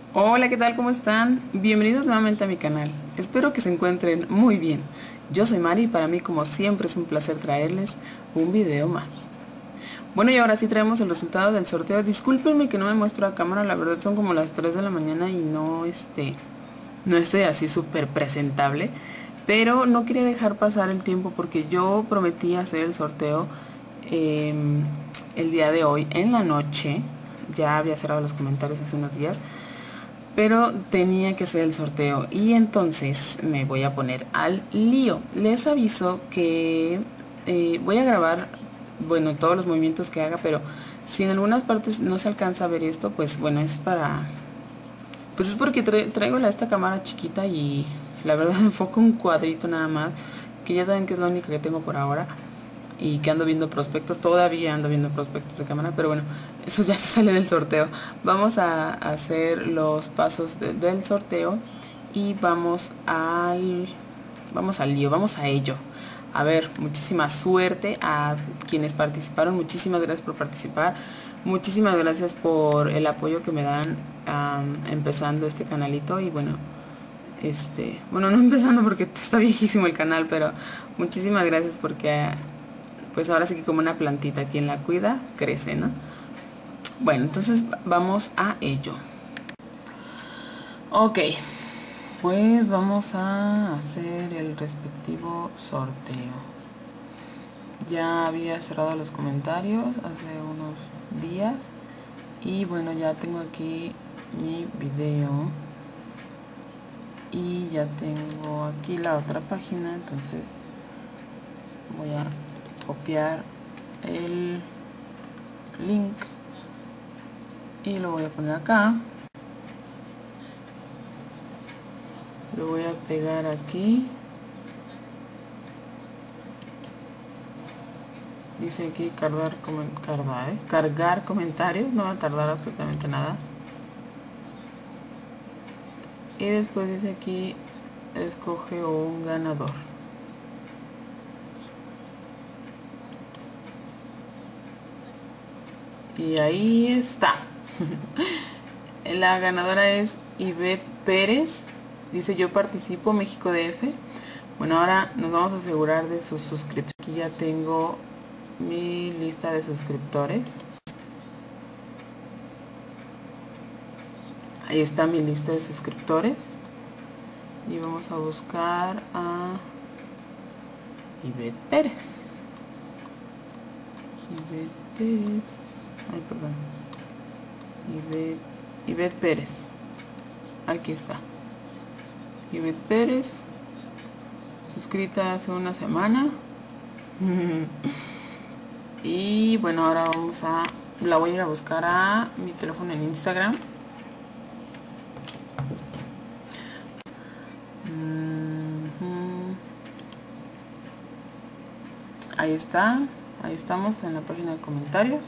Hola, ¿qué tal? ¿Cómo están? Bienvenidos nuevamente a mi canal. Espero que se encuentren muy bien. Yo soy Mari y para mí, como siempre, es un placer traerles un video más. Bueno, y ahora sí traemos el resultado del sorteo. Discúlpenme que no me muestro a cámara, la verdad son como las 3 de la mañana y no estoy así súper presentable. Pero no quería dejar pasar el tiempo porque yo prometí hacer el sorteo eh, el día de hoy en la noche. Ya había cerrado los comentarios hace unos días, pero tenía que hacer el sorteo y entonces me voy a poner al lío. Les aviso que voy a grabar, bueno, todos los movimientos que haga, pero si en algunas partes no se alcanza a ver esto, pues bueno, pues es porque traigo esta cámara chiquita y la verdad enfoco un cuadrito nada más, que ya saben que es la única que tengo por ahora y que ando viendo prospectos, todavía ando viendo prospectos de cámara, pero bueno, eso ya se sale del sorteo. Vamos a hacer los pasos del sorteo y vamos al lío, vamos a ello. A ver, muchísima suerte a quienes participaron, muchísimas gracias por participar, muchísimas gracias por el apoyo que me dan empezando este canalito y bueno, bueno, no empezando porque está viejísimo el canal, pero muchísimas gracias porque pues ahora sí que como una plantita, quien la cuida, crece, ¿no? Bueno, entonces vamos a ello. Ok, pues vamos a hacer el respectivo sorteo. Ya había cerrado los comentarios hace unos días y bueno, ya tengo aquí mi video y ya tengo aquí la otra página, entonces voy a copiar el link y lo voy a poner acá, lo voy a pegar aquí, dice aquí cargar comentarios, no va a tardar absolutamente nada, y después dice aquí escoge un ganador. Y ahí está. La ganadora es Ivette Pérez. Dice yo participo, México DF. Bueno, ahora nos vamos a asegurar de sus suscriptores. Aquí ya tengo mi lista de suscriptores. Ahí está mi lista de suscriptores. Y vamos a buscar a Ivette Pérez. Ivette Pérez. Ay, perdón. Ivette Pérez. Aquí está. Ivette Pérez. Suscrita hace una semana. Y bueno, ahora la voy a ir a buscar a mi teléfono en Instagram. Ahí está, ahí estamos en la página de comentarios.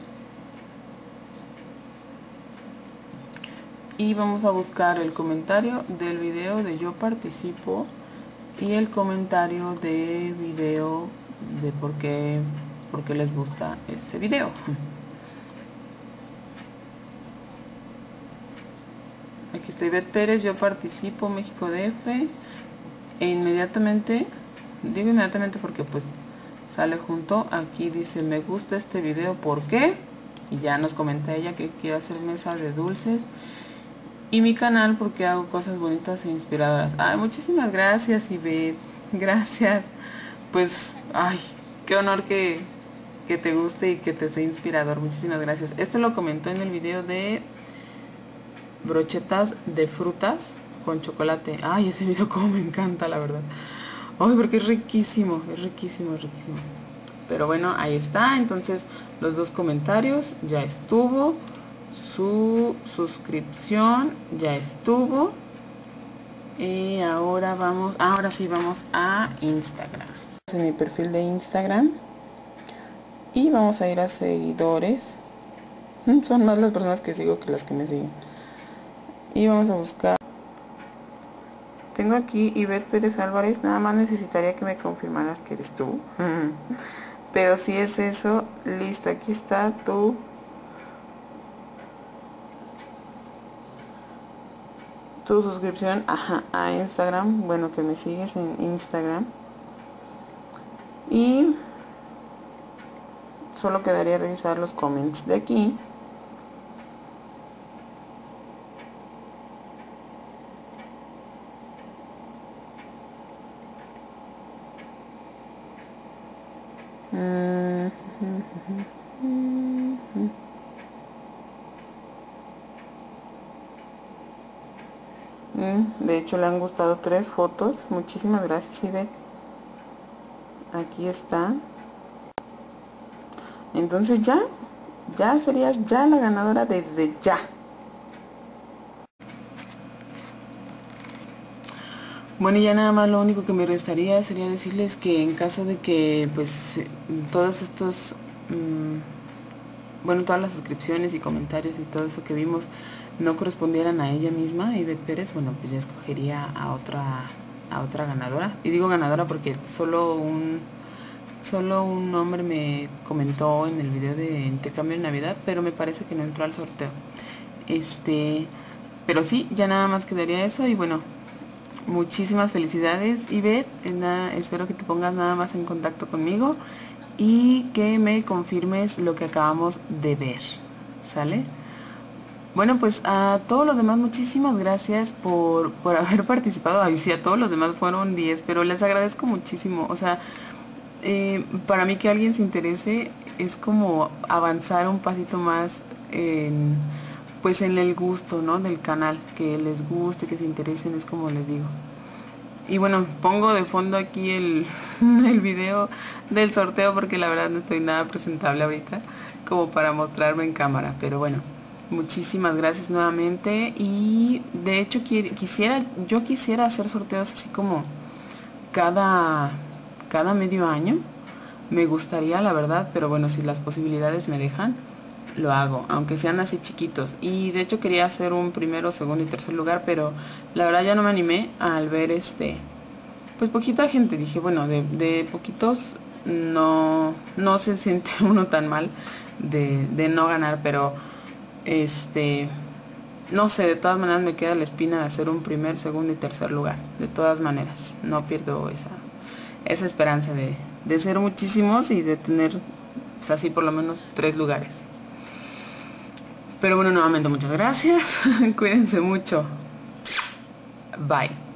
Y vamos a buscar el comentario del video de yo participo y el comentario de video de por qué les gusta ese video. Aquí está Ivette Pérez, yo participo, México DF, e inmediatamente, digo inmediatamente porque pues sale junto, aquí dice me gusta este video, ¿por qué? Y ya nos comenta ella que quiere hacer mesa de dulces y mi canal porque hago cosas bonitas e inspiradoras. Ay, muchísimas gracias, Ivette, gracias. Pues, ay, qué honor que te guste y que te sea inspirador. Muchísimas gracias. Esto lo comentó en el video de brochetas de frutas con chocolate. Ay, ese video como me encanta, la verdad. Ay, porque es riquísimo, es riquísimo, es riquísimo. Pero bueno, ahí está. Entonces, los dos comentarios ya estuvo. Su suscripción ya estuvo. Y ahora sí vamos a Instagram. En mi perfil de Instagram. Y vamos a ir a seguidores. Son más las personas que sigo que las que me siguen. Y vamos a buscar. Tengo aquí Ivette Pérez Álvarez. Nada más necesitaría que me confirmaras que eres tú. Pero si es eso, listo. Aquí está tu suscripción a Instagram, bueno, que me sigues en Instagram. Y solo quedaría revisar los comments de aquí. De hecho le han gustado 3 fotos. Muchísimas gracias, Ivette. Aquí está. Entonces ya serías ya la ganadora desde ya. Bueno, y ya nada más lo único que me restaría sería decirles que en caso de que pues todos estos bueno, todas las suscripciones y comentarios y todo eso que vimos no correspondieran a ella misma, Ivette Pérez, bueno, pues ya escogería a otra ganadora. Y digo ganadora porque solo un hombre me comentó en el video de intercambio de Navidad, pero me parece que no entró al sorteo. Pero sí, ya nada más quedaría eso. Y bueno, muchísimas felicidades, Ivette. Espero que te pongas nada más en contacto conmigo y que me confirmes lo que acabamos de ver, ¿sale? Bueno, pues a todos los demás muchísimas gracias por haber participado. Ay, sí, a todos los demás fueron 10, pero les agradezco muchísimo. O sea, para mí que alguien se interese es como avanzar un pasito más pues en el gusto, ¿no?, del canal, que les guste, que se interesen, es como les digo. Y bueno, pongo de fondo aquí el video del sorteo porque la verdad no estoy nada presentable ahorita como para mostrarme en cámara, pero bueno, muchísimas gracias nuevamente. Y de hecho yo quisiera hacer sorteos así como cada medio año. Me gustaría, la verdad, pero bueno, si las posibilidades me dejan, lo hago, aunque sean así chiquitos. Y de hecho quería hacer un primero, segundo y tercer lugar, pero la verdad ya no me animé al ver pues poquita gente. Dije, bueno, de poquitos no se siente uno tan mal de no ganar, pero no sé, de todas maneras me queda la espina de hacer un primer, segundo y tercer lugar. De todas maneras, no pierdo esa esperanza de ser muchísimos y de tener, o sea, así por lo menos 3 lugares. Pero bueno, nuevamente muchas gracias. Cuídense mucho. Bye.